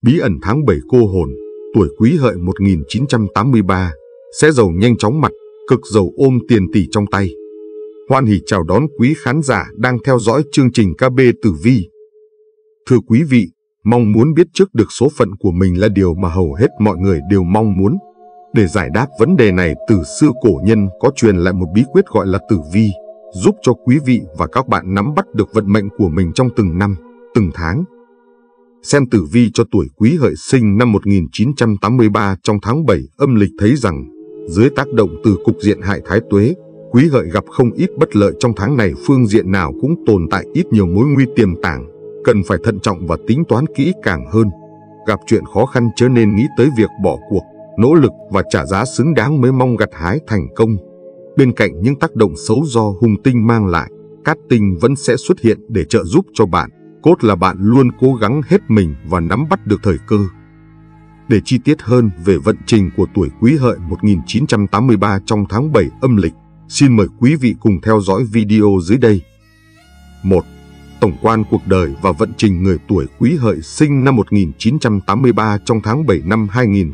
Bí ẩn tháng 7 cô hồn, tuổi Quý Hợi 1983, sẽ giàu nhanh chóng mặt, cực giàu ôm tiền tỷ trong tay. Hoan hỉ chào đón quý khán giả đang theo dõi chương trình KB Tử Vi. Thưa quý vị, mong muốn biết trước được số phận của mình là điều mà hầu hết mọi người đều mong muốn. Để giải đáp vấn đề này, từ xưa cổ nhân có truyền lại một bí quyết gọi là tử vi, giúp cho quý vị và các bạn nắm bắt được vận mệnh của mình trong từng năm, từng tháng. Xem tử vi cho tuổi Quý Hợi sinh năm 1983 trong tháng 7 âm lịch thấy rằng, dưới tác động từ cục diện hại thái tuế, Quý Hợi gặp không ít bất lợi trong tháng này. Phương diện nào cũng tồn tại ít nhiều mối nguy tiềm tàng, cần phải thận trọng và tính toán kỹ càng hơn. Gặp chuyện khó khăn chớ nên nghĩ tới việc bỏ cuộc, nỗ lực và trả giá xứng đáng mới mong gặt hái thành công. Bên cạnh những tác động xấu do hung tinh mang lại, cát tinh vẫn sẽ xuất hiện để trợ giúp cho bạn. Cốt là bạn luôn cố gắng hết mình và nắm bắt được thời cơ. Để chi tiết hơn về vận trình của tuổi Quý Hợi 1983 trong tháng 7 âm lịch, xin mời quý vị cùng theo dõi video dưới đây. 1. Tổng quan cuộc đời và vận trình người tuổi Quý Hợi sinh năm 1983 trong tháng 7 năm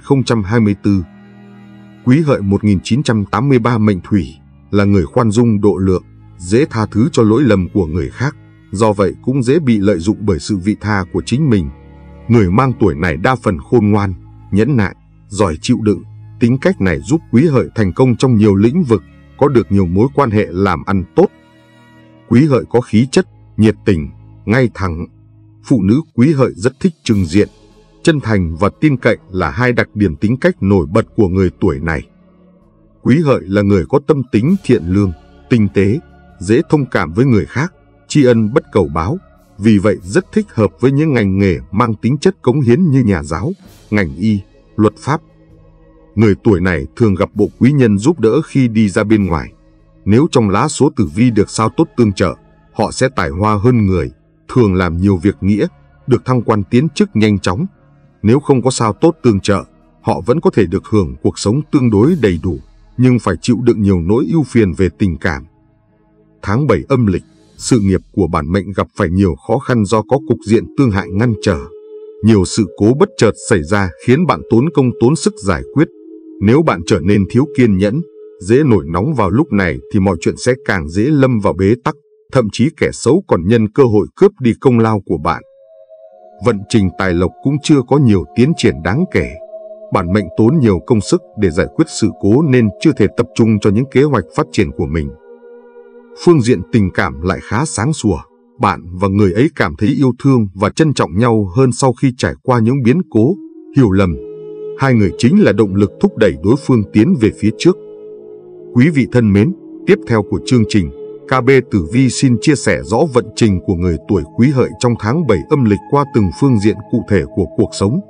2024. Quý Hợi 1983 mệnh Thủy, là người khoan dung độ lượng, dễ tha thứ cho lỗi lầm của người khác, do vậy cũng dễ bị lợi dụng bởi sự vị tha của chính mình. Người mang tuổi này đa phần khôn ngoan, nhẫn nại, giỏi chịu đựng. Tính cách này giúp Quý Hợi thành công trong nhiều lĩnh vực, có được nhiều mối quan hệ làm ăn tốt. Quý Hợi có khí chất, nhiệt tình, ngay thẳng. Phụ nữ Quý Hợi rất thích trưng diện. Chân thành và tin cậy là hai đặc điểm tính cách nổi bật của người tuổi này. Quý Hợi là người có tâm tính thiện lương, tinh tế, dễ thông cảm với người khác, tri ân bất cầu báo, vì vậy rất thích hợp với những ngành nghề mang tính chất cống hiến như nhà giáo, ngành y, luật pháp. Người tuổi này thường gặp bộ quý nhân giúp đỡ khi đi ra bên ngoài. Nếu trong lá số tử vi được sao tốt tương trợ, họ sẽ tài hoa hơn người, thường làm nhiều việc nghĩa, được thăng quan tiến chức nhanh chóng. Nếu không có sao tốt tương trợ, họ vẫn có thể được hưởng cuộc sống tương đối đầy đủ, nhưng phải chịu đựng nhiều nỗi ưu phiền về tình cảm. Tháng 7 âm lịch, sự nghiệp của bản mệnh gặp phải nhiều khó khăn do có cục diện tương hại ngăn trở. Nhiều sự cố bất chợt xảy ra khiến bạn tốn công tốn sức giải quyết. Nếu bạn trở nên thiếu kiên nhẫn, dễ nổi nóng vào lúc này thì mọi chuyện sẽ càng dễ lâm vào bế tắc, thậm chí kẻ xấu còn nhân cơ hội cướp đi công lao của bạn. Vận trình tài lộc cũng chưa có nhiều tiến triển đáng kể. Bản mệnh tốn nhiều công sức để giải quyết sự cố nên chưa thể tập trung cho những kế hoạch phát triển của mình. Phương diện tình cảm lại khá sáng sủa, bạn và người ấy cảm thấy yêu thương và trân trọng nhau hơn sau khi trải qua những biến cố, hiểu lầm. Hai người chính là động lực thúc đẩy đối phương tiến về phía trước. Quý vị thân mến, tiếp theo của chương trình, KB Tử Vi xin chia sẻ rõ vận trình của người tuổi Quý Hợi trong tháng 7 âm lịch qua từng phương diện cụ thể của cuộc sống.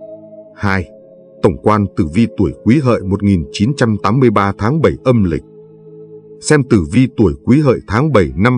2. Tổng quan tử vi tuổi Quý Hợi 1983 tháng 7 âm lịch. Xem tử vi tuổi Quý Hợi tháng 7 năm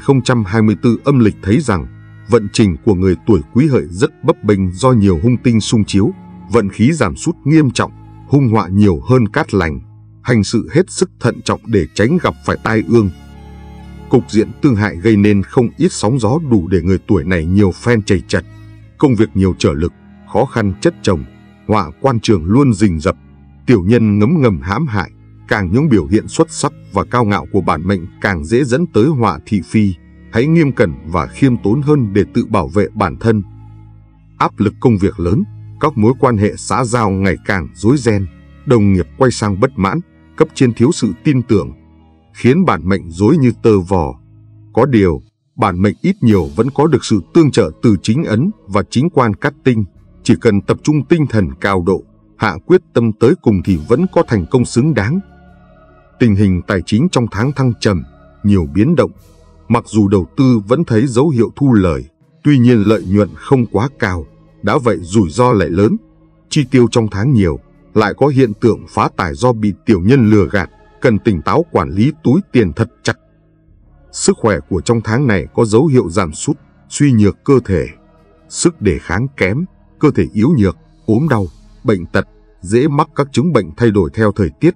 2024 âm lịch thấy rằng, vận trình của người tuổi Quý Hợi rất bấp bênh do nhiều hung tinh xung chiếu, vận khí giảm sút nghiêm trọng, hung họa nhiều hơn cát lành, hành sự hết sức thận trọng để tránh gặp phải tai ương. Cục diện tương hại gây nên không ít sóng gió đủ để người tuổi này nhiều phen chầy chật, công việc nhiều trở lực, khó khăn chất chồng, họa quan trường luôn rình rập, tiểu nhân ngấm ngầm hãm hại. Càng những biểu hiện xuất sắc và cao ngạo của bản mệnh càng dễ dẫn tới họa thị phi. Hãy nghiêm cẩn và khiêm tốn hơn để tự bảo vệ bản thân. Áp lực công việc lớn, các mối quan hệ xã giao ngày càng rối ren, đồng nghiệp quay sang bất mãn, cấp trên thiếu sự tin tưởng, khiến bản mệnh rối như tơ vò. Có điều, bản mệnh ít nhiều vẫn có được sự tương trợ từ chính ấn và chính quan cát tinh. Chỉ cần tập trung tinh thần cao độ, hạ quyết tâm tới cùng thì vẫn có thành công xứng đáng. Tình hình tài chính trong tháng thăng trầm, nhiều biến động. Mặc dù đầu tư vẫn thấy dấu hiệu thu lời, tuy nhiên lợi nhuận không quá cao, đã vậy rủi ro lại lớn. Chi tiêu trong tháng nhiều, lại có hiện tượng phá tài do bị tiểu nhân lừa gạt, cần tỉnh táo quản lý túi tiền thật chặt. Sức khỏe của trong tháng này có dấu hiệu giảm sút, suy nhược cơ thể, sức đề kháng kém, cơ thể yếu nhược, ốm đau, bệnh tật, dễ mắc các chứng bệnh thay đổi theo thời tiết.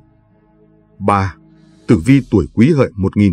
3. Tử vi tuổi Quý Hợi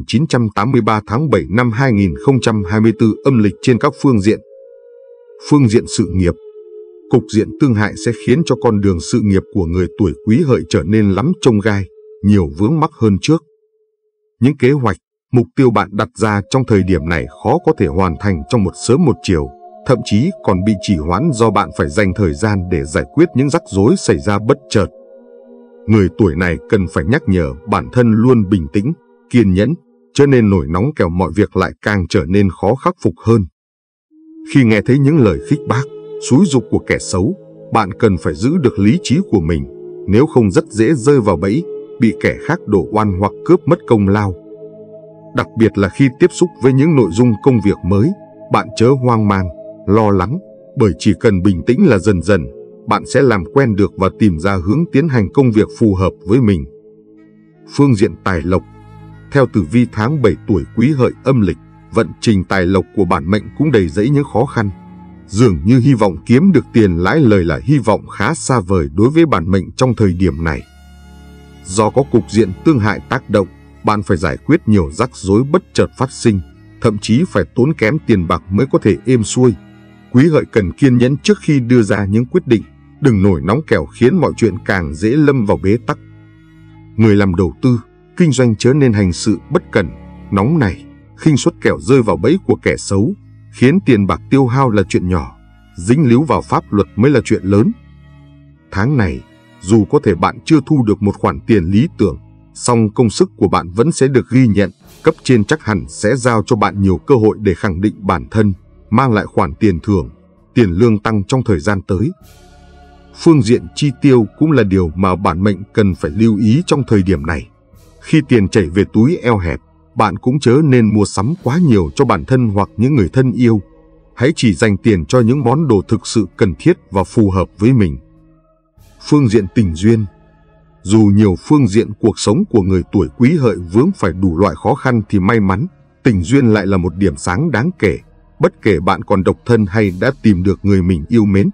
1983 tháng 7 năm 2024 âm lịch trên các phương diện. Phương diện sự nghiệp. cục diện tương hại sẽ khiến cho con đường sự nghiệp của người tuổi Quý Hợi trở nên lắm chông gai, nhiều vướng mắc hơn trước. Những kế hoạch, mục tiêu bạn đặt ra trong thời điểm này khó có thể hoàn thành trong một sớm một chiều, thậm chí còn bị trì hoãn do bạn phải dành thời gian để giải quyết những rắc rối xảy ra bất chợt. Người tuổi này cần phải nhắc nhở bản thân luôn bình tĩnh, kiên nhẫn, cho nên nổi nóng kẻo mọi việc lại càng trở nên khó khắc phục hơn. Khi nghe thấy những lời khích bác, xúi giục của kẻ xấu, bạn cần phải giữ được lý trí của mình, nếu không rất dễ rơi vào bẫy, bị kẻ khác đổ oan hoặc cướp mất công lao. Đặc biệt là khi tiếp xúc với những nội dung công việc mới, bạn chớ hoang mang, lo lắng, bởi chỉ cần bình tĩnh là dần dần, bạn sẽ làm quen được và tìm ra hướng tiến hành công việc phù hợp với mình. Phương diện tài lộc. Theo tử vi tháng 7 tuổi Quý Hợi âm lịch, vận trình tài lộc của bản mệnh cũng đầy rẫy những khó khăn. Dường như hy vọng kiếm được tiền lãi lời là hy vọng khá xa vời đối với bản mệnh trong thời điểm này. Do có cục diện tương hại tác động, bạn phải giải quyết nhiều rắc rối bất chợt phát sinh, thậm chí phải tốn kém tiền bạc mới có thể êm xuôi. Quý Hợi cần kiên nhẫn trước khi đưa ra những quyết định, đừng nổi nóng kẻo khiến mọi chuyện càng dễ lâm vào bế tắc. Người làm đầu tư, kinh doanh chớ nên hành sự bất cẩn, nóng nảy, khinh suất kẻo rơi vào bẫy của kẻ xấu, khiến tiền bạc tiêu hao là chuyện nhỏ, dính líu vào pháp luật mới là chuyện lớn. Tháng này, dù có thể bạn chưa thu được một khoản tiền lý tưởng, song công sức của bạn vẫn sẽ được ghi nhận, cấp trên chắc hẳn sẽ giao cho bạn nhiều cơ hội để khẳng định bản thân, mang lại khoản tiền thưởng, tiền lương tăng trong thời gian tới. Phương diện chi tiêu cũng là điều mà bản mệnh cần phải lưu ý trong thời điểm này. Khi tiền chảy về túi eo hẹp, bạn cũng chớ nên mua sắm quá nhiều cho bản thân hoặc những người thân yêu. Hãy chỉ dành tiền cho những món đồ thực sự cần thiết và phù hợp với mình. Phương diện tình duyên. Dù nhiều phương diện cuộc sống của người tuổi Quý Hợi vướng phải đủ loại khó khăn thì may mắn, tình duyên lại là một điểm sáng đáng kể, bất kể bạn còn độc thân hay đã tìm được người mình yêu mến.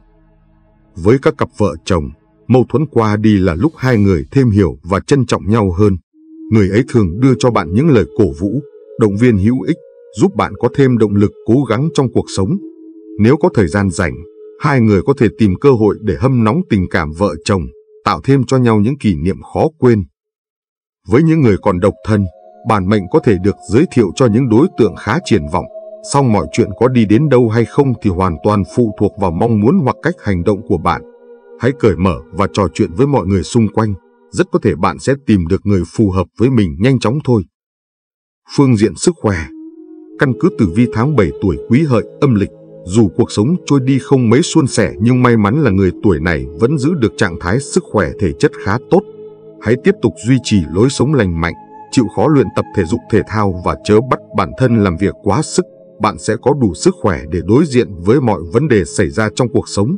Với các cặp vợ chồng, mâu thuẫn qua đi là lúc hai người thêm hiểu và trân trọng nhau hơn. Người ấy thường đưa cho bạn những lời cổ vũ, động viên hữu ích, giúp bạn có thêm động lực cố gắng trong cuộc sống. Nếu có thời gian rảnh, hai người có thể tìm cơ hội để hâm nóng tình cảm vợ chồng, tạo thêm cho nhau những kỷ niệm khó quên. Với những người còn độc thân, bản mệnh có thể được giới thiệu cho những đối tượng khá triển vọng, song mọi chuyện có đi đến đâu hay không thì hoàn toàn phụ thuộc vào mong muốn hoặc cách hành động của bạn. Hãy cởi mở và trò chuyện với mọi người xung quanh, rất có thể bạn sẽ tìm được người phù hợp với mình nhanh chóng thôi. Phương diện sức khỏe. Căn cứ tử vi tháng 7 tuổi Quý Hợi âm lịch, dù cuộc sống trôi đi không mấy suôn sẻ nhưng may mắn là người tuổi này vẫn giữ được trạng thái sức khỏe thể chất khá tốt. Hãy tiếp tục duy trì lối sống lành mạnh, chịu khó luyện tập thể dục thể thao và chớ bắt bản thân làm việc quá sức. Bạn sẽ có đủ sức khỏe để đối diện với mọi vấn đề xảy ra trong cuộc sống.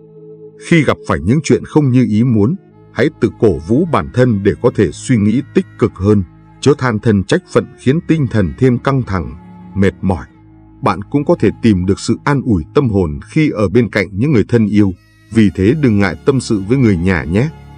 Khi gặp phải những chuyện không như ý muốn, hãy tự cổ vũ bản thân để có thể suy nghĩ tích cực hơn, chớ than thân trách phận khiến tinh thần thêm căng thẳng, mệt mỏi. Bạn cũng có thể tìm được sự an ủi tâm hồn khi ở bên cạnh những người thân yêu, vì thế đừng ngại tâm sự với người nhà nhé.